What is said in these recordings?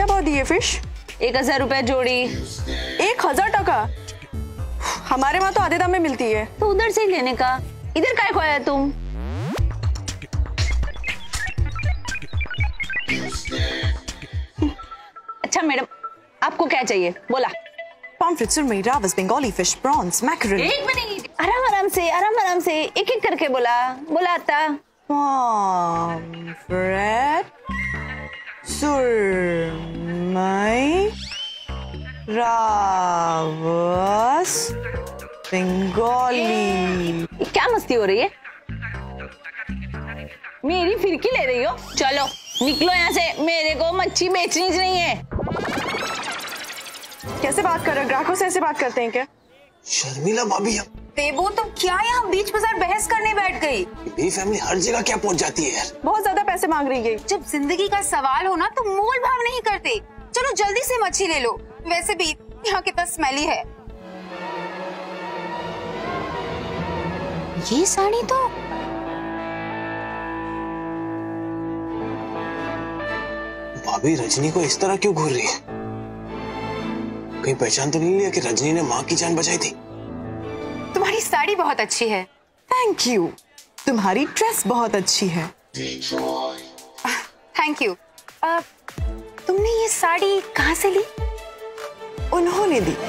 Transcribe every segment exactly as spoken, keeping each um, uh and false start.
भाव दिए फिश? एक हजार रुपए जोड़ी। एक हजार टका? हमारे वहाँ तो आधे दाम में मिलती है। तो उधर से ही लेने का, इधर काय खोया तुम? अच्छा मैडम, आपको क्या चाहिए बोला? Pomfret, surmai, rawas, Bengali fish, prawns, mackerel. एक मिनट, आराम आराम से आराम आराम से एक एक करके बोला बोला आता। पॉम्फ्रेट, सुरमई, रावस, बंगाली। क्या मस्ती हो रही है? मेरी फिरकी ले रही हो? चलो निकलो यहाँ से, मेरे को मच्छी बेचनी नहीं है। कैसे बात कर रहे हो? ग्राहकों से ऐसे बात करते हैं क्या? शर्मिला भाभी, देवो तुम क्या यहाँ बीच बाजार बहस करने बैठ गई? मेरी फैमिली हर जगह क्या पहुँच जाती है यार। बहुत ज्यादा पैसे मांग रही है। जब जिंदगी का सवाल हो ना तो मोल भाव नहीं करते। चलो जल्दी से मच्छी ले लो, वैसे भी यहाँ कितना स्मेली है। ये साड़ी तो भाभी रजनी को इस तरह क्यों घूर रही है? कहीं पहचान तो नहीं लिया कि रजनी ने माँ की जान बचाई थी? तुम्हारी साड़ी बहुत अच्छी है। Thank you. तुम्हारी ड्रेस बहुत अच्छी है। Thank you. तुमने ये साड़ी कहाँ से ली? उन्होंने दी।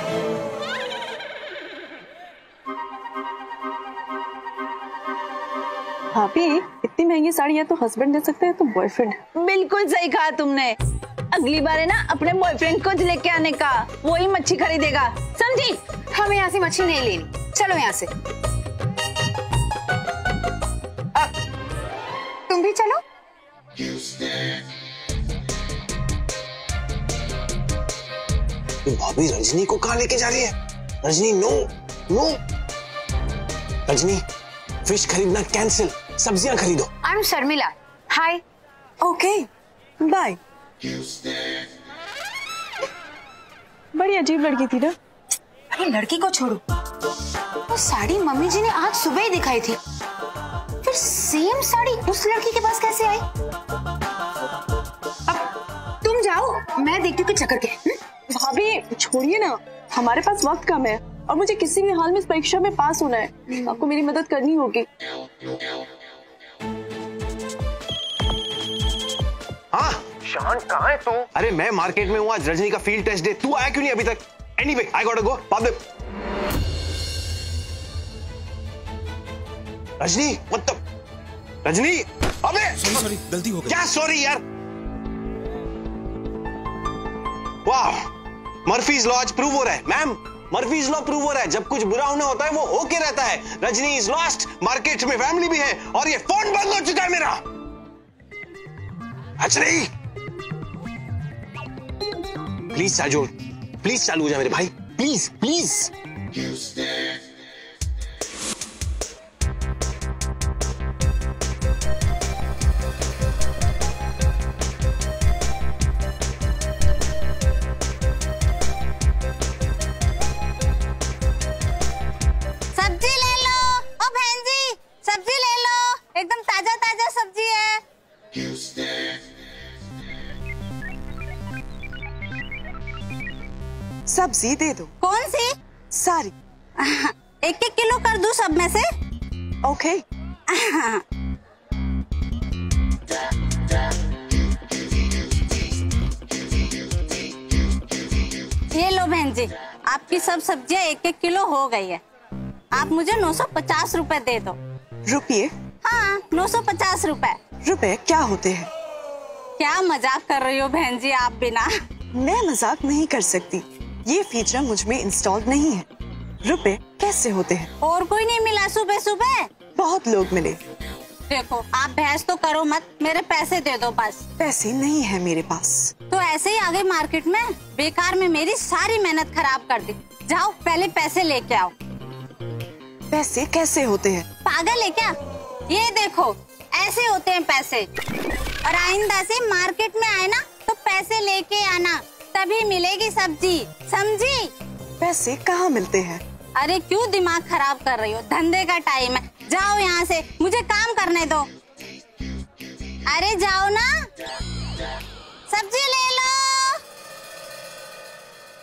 भाभी, इतनी महंगी साड़ी है तो हस्बैंड दे सकते हैं तो बॉयफ्रेंड? बिल्कुल सही कहा तुमने। अगली बार है ना अपने बॉयफ्रेंड को लेके आने का, वही मच्छी खरीदेगा, समझी? हमें यहाँ से मच्छी नहीं लेनी, चलो यहाँ से। आ, तुम भी चलो। तो भाभी रजनी को कहाँ लेके जा रही है? Rajni no no. Rajni, fish खरीदना कैंसिल, सब्जियां खरीदो। I am Sharmila. Hi. Okay, bye. बड़ी अजीब लड़की थी ना? अरे लड़की को छोड़ो, वो साड़ी मम्मी जी ने आज सुबह ही दिखाई थी, फिर सेम साड़ी उस लड़की के पास कैसे आई? अब तुम जाओ, मैं देखती हूँ चक्कर के। भाभी छोड़िए ना, हमारे पास वक्त कम है और मुझे किसी भी हाल में इस परीक्षा में पास होना है। आपको मेरी मदद करनी होगी। हाँ शान, कहाँ है तू? अरे मैं मार्केट में हूँ, आज रजनी का फील्ड टेस्ट डे। तू आया क्यों नहीं अभी तक? Anyway, I got to go. बाप दे। Rajni, what the? रजनी, अबे सॉरी, गलती हो गई। क्या सॉरी यार? वाह, मर्फीज लॉ आज प्रूव हो रहा है। मैम, मर्फीज लॉ प्रूव हो रहा है, जब कुछ बुरा होना होता है वो होके रहता है। रजनी इज लॉस्ट, मार्केट में फैमिली भी है और ये फोन बंद हो चुका है मेरा। रजनी प्लीज साजो, प्लीज चालू हो जा मेरे भाई, प्लीज प्लीज। सब्जी ले लो। ओ बहन जी, सब्जी ले लो, एकदम ताजा ताजा सब्जी है। सब्जी दे दो। कौन सी? सारी। एक एक किलो कर दूं सब में से? ओके। ये लो बहन जी, आपकी सब सब्जियां एक एक किलो हो गई है। आप मुझे नौ सौ पचास रुपए दे दो। रुपये? हाँ, नौ सौ पचास रुपए। रुपए क्या होते हैं? क्या मजाक कर रही हो बहन जी आप बिना? मैं मजाक नहीं कर सकती, ये फीचर मुझ में इंस्टॉल नहीं है। रुपए कैसे होते हैं? और कोई नहीं मिला सुबह सुबह? बहुत लोग मिले। देखो आप बहस तो करो मत, मेरे पैसे दे दो बस। पैसे नहीं है मेरे पास। तो ऐसे ही आगे मार्केट में बेकार में मेरी सारी मेहनत खराब कर दी। जाओ पहले पैसे लेके आओ। पैसे कैसे होते हैं? पागल है क्या? ये देखो ऐसे होते हैं पैसे। और आइंदा से मार्केट में आए ना तो पैसे लेके आना, तभी मिलेगी सब्जी, समझी? पैसे कहाँ मिलते हैं? अरे क्यों दिमाग खराब कर रही हो? धंधे का टाइम है, जाओ यहाँ से, मुझे काम करने दो। अरे जाओ ना, सब्जी ले लो।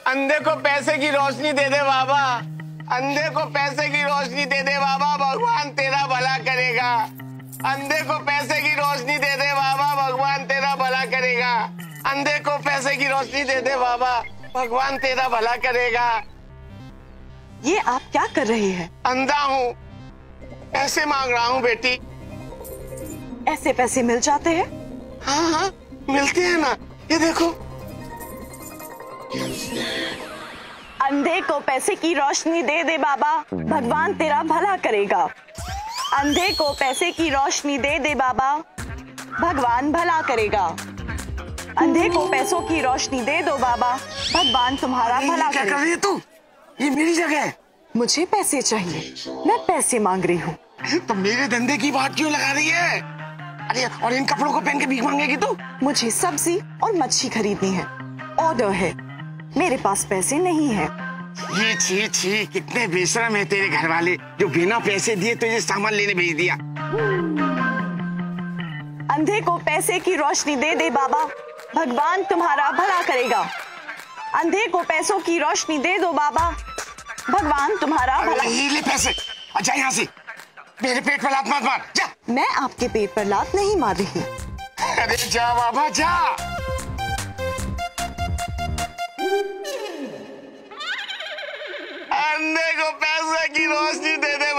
अंधे को पैसे की रोशनी दे दे बाबा, अंधे को पैसे की रोशनी दे दे बाबा, भगवान तेरा भला करेगा। अंधे को पैसे की रोशनी दे दे बाबा, भगवान तेरा भला करेगा। अंधे को पैसे की रोशनी दे दे बाबा, भगवान तेरा भला करेगा। ये आप क्या कर रहे हैं? अंधा हूँ, पैसे मांग रहा हूँ बेटी। ऐसे पैसे मिल जाते हैं? हाँ हाँ मिलते हैं ना, ये देखो। अंधे को पैसे की रोशनी दे दे बाबा, भगवान तेरा भला करेगा। अंधे को पैसे की रोशनी दे दे बाबा, भगवान भला करेगा। अंधे को पैसों की रोशनी दे दो बाबा, भगवान तुम्हारा भला क्या कर करेगा। रही है तू? ये मेरी जगह है। मुझे पैसे चाहिए, मैं पैसे मांग रही हूँ। तो मेरे धंधे की बात क्यों लगा रही है? अरे और इन कपड़ों को पहन के भीख मांगेगी तू? मुझे सब्जी और मच्छी खरीदनी है, ऑर्डर है, मेरे पास पैसे नहीं है। ये छी छी, कितने बेशरम है तेरे घर वाले, जो बिना पैसे दिए तुझे सामान लेने भेज दिया। अंधे को पैसे की रोशनी दे दे बाबा, भगवान तुम्हारा भला करेगा। अंधे को पैसों की रोशनी दे दो बाबा, भगवान तुम्हारा भला। ये ले पैसे, जा यहाँ से, मेरे पेट पर लात मत मार, जा। मैं आपके पेट पर लात नहीं मार रही। अरे जा बाबा जा। अंधे को पैसे की रोशनी दे दे